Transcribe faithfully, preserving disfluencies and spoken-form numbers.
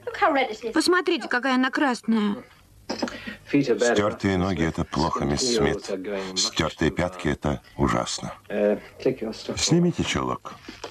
Посмотрите, какая она красная. Стертые ноги – это плохо, мисс Смит. Стертые пятки – это ужасно. Снимите чулок.